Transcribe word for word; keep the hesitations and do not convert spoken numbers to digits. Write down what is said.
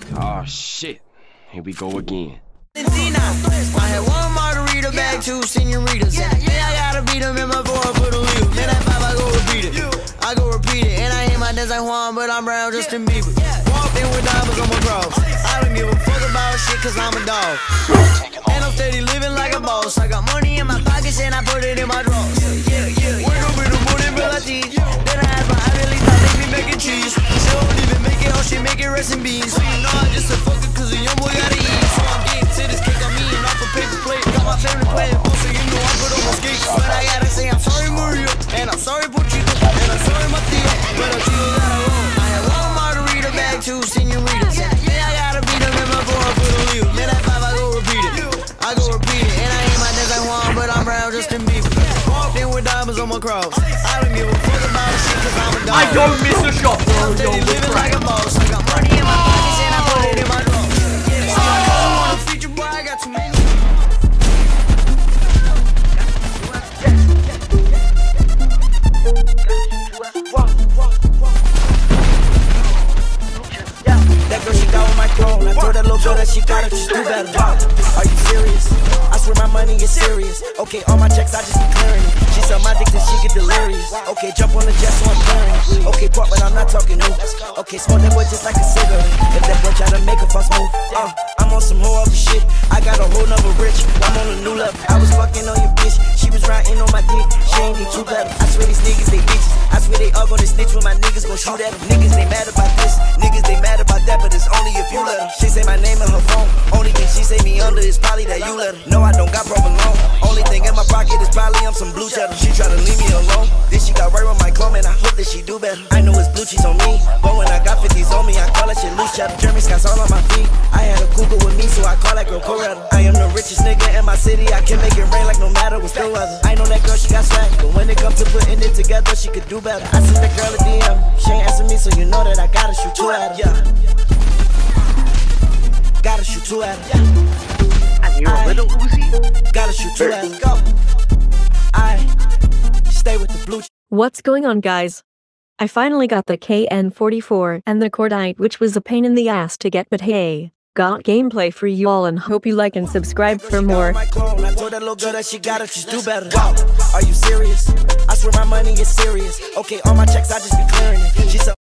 Oh shit, here we go again. I had one margarita bag, two senoritas. Yeah, yeah. I gotta beat them in my four for the wheel. Man, that five, I go repeat it. I go repeat it. And I hit my dance like Juan, but I'm brown Justin Bieber. Walked in with diamonds on my cross. I don't give a fuck about shit, cause I'm a dog. And I'm steady living like a boss. I got money in my pockets and I put it in my drawers. Yeah, yeah, yeah. Wake up in the morning, but I teach. Then I ask my I really thought they be making cheese. She don't even make it, oh, she make it rice and beans. So you know I just a fucker, cause a young boy gotta eat. So I'm getting to this cake, I'm eating off a paper plate. Got my family playing ball, so you know I put on my skates. But I gotta say I'm sorry Maria, and I'm sorry Puchito, and I'm sorry Mattia, but I'm still got it wrong. I had one margarita bag, two senoritas. Yeah, I gotta beat them in my four for the wheel. Man, that five, I go repeat it. I go repeat it, and I hit my dance like Juan, but I'm brown Justin Bieber. Walked in with diamonds on my cross. I don't give a fuck about shit, cause I'm a dog. I don't miss a shot, bro. I'm steady living like a boss. I got money in my pockets and I put it in my drawers. Yeah, I want a feature, boy, I got too many. That girl, she got on my throne. I told that little girl that she got it, just do better. Are you serious? I swear my money is serious. Okay, all my checks, I just be clearing it. She sell my dick till she get delirious. Okay, jump on the jet so I'm clearing it. Okay, pop, but I'm not talking new. Okay, smoke that boy just like a cigarette. If that boy try to make a fuss move, uh, I'm on some whole other shit. I got a whole nother rich. I'm on a new level. I was fucking on your bitch. She was riding on my dick. She ain't need two better. I swear these niggas, they bitches. I swear they all gonna snitch when my niggas gon' shoot at them. Niggas, they mad about this. Niggas, they mad about that, but it's only if you let them. She say my name in her phone. Only thing she say me under is probably that you let her. No, I don't got proper loan. Only thing in my pocket is probably I'm some blue cheddar. She try to leave me alone. Then she got right with my clone, man. I hope that she do better. I know it's blue cheese on me, but when I got fifties on me, I call that shit loose cheddar. Jeremy Scott's all on my feet. I had a cougar with me, so I call that girl Coretta. I am the richest nigga in my city. I can make it rain like no matter what's the weather. I know that girl, she got swag, but when it comes to putting it together, she could do better. I sent that girl a D M. She ain't answer me, so you know that I gotta shoot two at her. Yeah. Gotta shoot two at her. Yeah. And you're a little Uzi? Gotta shoot two at her. Go. I stay with the blue. What's going on, guys? I finally got the K N forty-four and the Cordite, which was a pain in the ass to get, but hey, got gameplay for you all and hope you like and subscribe for more. I told that little girl that she got it, just do better. Are you serious? I swear my money is serious. Okay, all my checks, I just be clearing it. She said